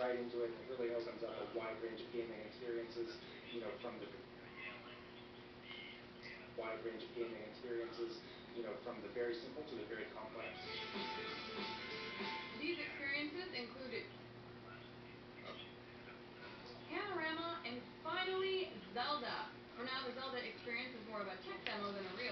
right into it. It really opens up a wide range of gaming experiences, from the very simple to the very complex. These experiences included Panorama and finally Zelda. For now, the Zelda experience is more of a tech demo than a real